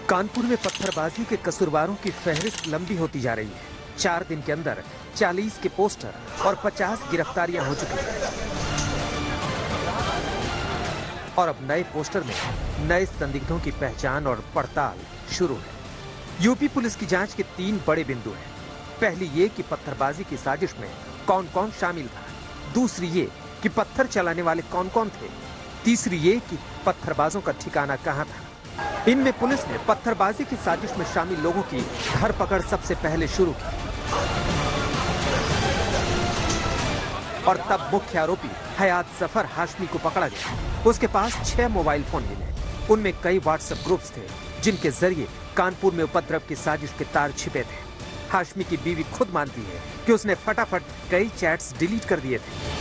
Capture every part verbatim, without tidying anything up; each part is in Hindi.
कानपुर में पत्थरबाजी के कसूरवारों की फहरिस्त लंबी होती जा रही है। चार दिन के अंदर चालीस के पोस्टर और पचास गिरफ्तारियां हो चुकी हैं और अब नए पोस्टर में नए संदिग्धों की पहचान और पड़ताल शुरू है। यूपी पुलिस की जांच के तीन बड़े बिंदु हैं। पहली ये कि पत्थरबाजी की साजिश में कौन कौन शामिल था, दूसरी ये कि पत्थर चलाने वाले कौन कौन थे, तीसरी ये कि पत्थरबाजों का ठिकाना कहां था। इनमें पुलिस ने पत्थरबाजी की साजिश में शामिल लोगों की धरपकड़ सबसे पहले शुरू की और तब मुख्य आरोपी हयात जफर हाशमी को पकड़ा गया। उसके पास छह मोबाइल फोन मिले। उनमें कई व्हाट्सएप ग्रुप्स थे जिनके जरिए कानपुर में उपद्रव की साजिश के तार छिपे थे। हाशमी की बीवी खुद मानती है कि उसने फटाफट कई चैट्स डिलीट कर दिए थे।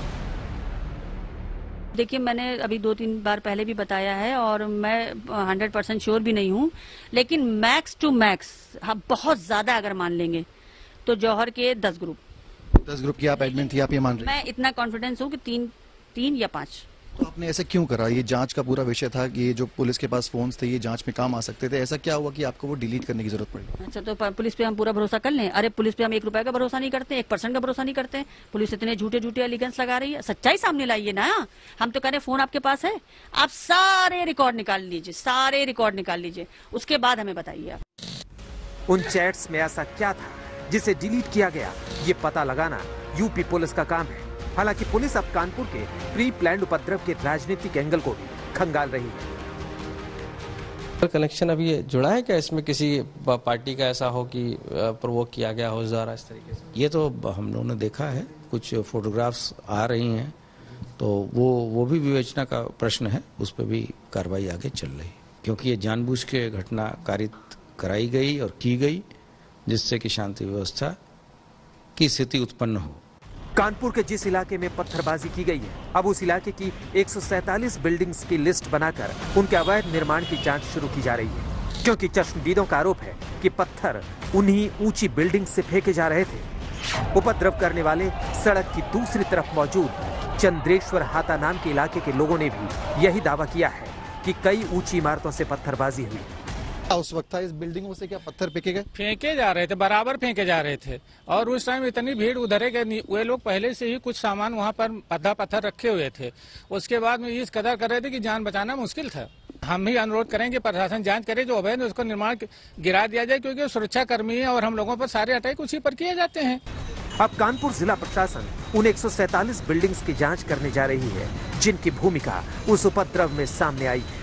देखिए, मैंने अभी दो तीन बार पहले भी बताया है और मैं हंड्रेड परसेंट श्योर भी नहीं हूँ, लेकिन मैक्स टू मैक्स हम बहुत ज्यादा अगर मान लेंगे तो जौहर के दस ग्रुप दस ग्रुप की आप एडमिन थी, आप ये मान रहे हैं? मैं इतना कॉन्फिडेंस हूँ कि तीन तीन या पांच। तो आपने ऐसे क्यों करा? ये जांच का पूरा विषय था कि ये जो पुलिस के पास फोन्स थे ये जांच में काम आ सकते थे। ऐसा क्या हुआ कि आपको वो डिलीट करने की जरूरत पड़ी? अच्छा, तो पुलिस पे हम पूरा भरोसा कर लें? अरे, पुलिस पे हम एक रुपए का भरोसा नहीं करते, एक परसेंट का भरोसा नहीं करते। पुलिस इतने झूठे झूठे एलिगेंस लगा रही है। सच्चाई सामने लाइए ना। हम तो कह रहे फोन आपके पास है, आप सारे रिकॉर्ड निकाल लीजिए, सारे रिकॉर्ड निकाल लीजिए, उसके बाद हमें बताइए आप। उन चैट्स में ऐसा क्या था जिसे डिलीट किया गया, ये पता लगाना यूपी पुलिस का काम है। हालांकि पुलिस अब कानपुर के प्री प्लान्ड उपद्रव के राजनीतिक एंगल को भी खंगाल रही है। कनेक्शन अभी जुड़ा है क्या इसमें? किसी पार्टी का ऐसा हो कि प्रोवोक किया गया हो इस द्वारा इस तरीके से? ये तो हम लोगों ने देखा है, कुछ फोटोग्राफ्स आ रही हैं, तो वो वो भी विवेचना का प्रश्न है, उस पर भी कार्रवाई आगे चल रही है, क्योंकि ये जानबूझ के घटना कारित कराई गई और की गई जिससे कि शांति व्यवस्था की स्थिति उत्पन्न हो। कानपुर के जिस इलाके में पत्थरबाजी की गई है, अब उस इलाके की एक सौ सैंतालीस बिल्डिंग्स की लिस्ट बनाकर उनके अवैध निर्माण की जांच शुरू की जा रही है, क्योंकि चश्मदीदों का आरोप है कि पत्थर उन्हीं ऊंची बिल्डिंग से फेंके जा रहे थे। उपद्रव करने वाले सड़क की दूसरी तरफ मौजूद चंद्रेश्वर हाता नाम के इलाके के लोगों ने भी यही दावा किया है कि कई ऊंची इमारतों से पत्थरबाजी हुई। उस वक्त था इस बिल्डिंगों से क्या पत्थर फेंके गए? फेंके जा रहे थे, बराबर फेंके जा रहे थे और उस टाइम इतनी भीड़ उधरे गए। वे लोग पहले से ही कुछ सामान वहाँ पर आधा पत्थर रखे हुए थे। उसके बाद में इस कदर कर रहे थे कि जान बचाना मुश्किल था। हम भी अनुरोध करेंगे प्रशासन जांच करे, जो अवैध उसको निर्माण गिरा दिया जाए, क्योंकि सुरक्षा कर्मी है और हम लोगों पर सारे अटैक उसी पर किए जाते हैं। अब कानपुर जिला प्रशासन उन एक सौ सैंतालीस बिल्डिंग्स की जांच करने जा रही है जिनकी भूमिका उस उपद्रव में सामने आई है।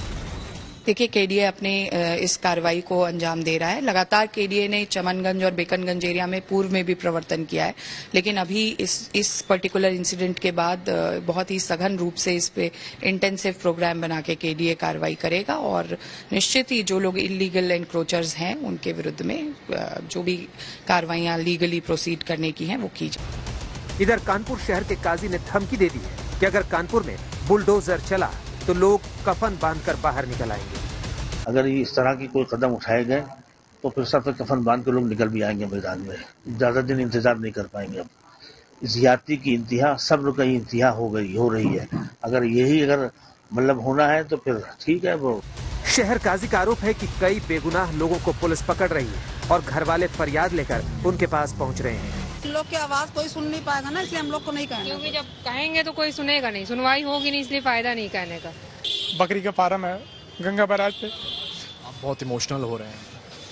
देखिए, केडीए अपने इस कार्रवाई को अंजाम दे रहा है। लगातार केडीए ने चमनगंज और बेकनगंज एरिया में पूर्व में भी प्रवर्तन किया है, लेकिन अभी इस इस पर्टिकुलर इंसिडेंट के बाद बहुत ही सघन रूप से इस पे इंटेंसिव प्रोग्राम बना के केडीए कार्रवाई करेगा और निश्चित ही जो लोग इलीगल एनक्रोचर्स हैं उनके विरुद्ध में जो भी कार्रवाइयां लीगली प्रोसीड करने की हैं वो की जाए। इधर कानपुर शहर के काजी ने धमकी दे दी है कि अगर कानपुर में बुलडोजर चला तो लोग कफन बांधकर बाहर निकल आएंगे। अगर इस तरह की कोई कदम उठाए गए तो फिर सब कफन बांध के लोग निकल भी आएंगे मैदान में। ज्यादा दिन इंतजार नहीं कर पाएंगे। अब ज्यादती की इंतहा, सब्र की इंतहा हो गई हो रही है। अगर यही अगर मतलब होना है तो फिर ठीक है। वो शहर काजी का आरोप है कि कई बेगुनाह लोगों को पुलिस पकड़ रही है और घर वाले फरियाद लेकर उनके पास पहुँच रहे हैं। लोग की आवाज कोई सुन नहीं पाएगा ना, इसलिए हम लोग को नहीं कहना, क्योंकि जब कहेंगे तो कोई सुनेगा नहीं, सुनवाई होगी नहीं, इसलिए फायदा नहीं कहने का। बकरी का फार्म है गंगा बैराज पे। आप बहुत इमोशनल हो रहे हैं।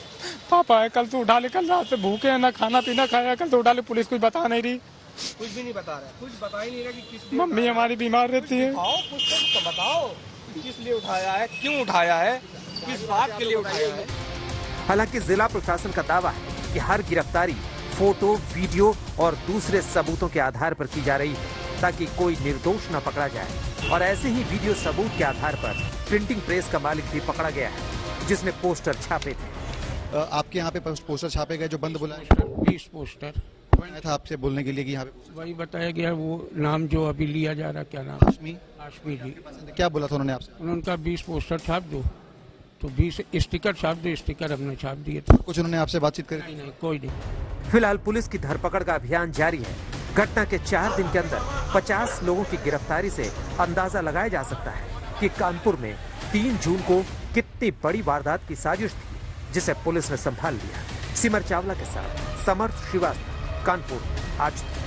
पापा है, कल तो उठा ले, कल रात से भूखे हैं, ना खाना पीना खाया, कल तो उठा ले, पुलिस कुछ बता नहीं रही, कुछ भी नहीं बता रहा, कुछ बता ही नहीं रहा कि किस लिए। मम्मी हमारी बीमार रहती है। कुछ तो बताओ किस लिए उठाया है, क्यों उठाया है, किस बात के लिए उठाया है। हालांकि जिला प्रशासन का दावा है कि हर गिरफ्तारी फोटो, वीडियो और दूसरे सबूतों के आधार पर की जा रही है ताकि कोई निर्दोष न पकड़ा जाए। और ऐसे ही वीडियो सबूत के आधार पर प्रिंटिंग प्रेस का मालिक भी पकड़ा गया है जिसने पोस्टर छापे थे। आपके यहाँ पे पोस्टर छापे गए जो बंद बुलाए? बीस पोस्टर था आपसे बोलने के लिए कि यहाँ पे वही बताया गया। वो नाम जो अभी लिया जा रहा, क्या नाम? हाशमी। हाशमी जी। क्या बोला था उन्होंने आपसे? उनका बीस पोस्टर छाप दो, तो बीस स्टिकर छाप दो। स्टिकर हमने छाप दिए थे। कुछ उन्होंने आपसे बातचीत करी? नहीं, नहीं, कोई नहीं। फिलहाल पुलिस की धरपकड़ का अभियान जारी है। घटना के चार दिन के अंदर पचास लोगों की गिरफ्तारी से अंदाजा लगाया जा सकता है कि कानपुर में तीन जून को कितनी बड़ी वारदात की साजिश थी जिसे पुलिस ने संभाल लिया। सिमर चावला के साथ समर्थ श्रीवास्तव, कानपुर, आज तक।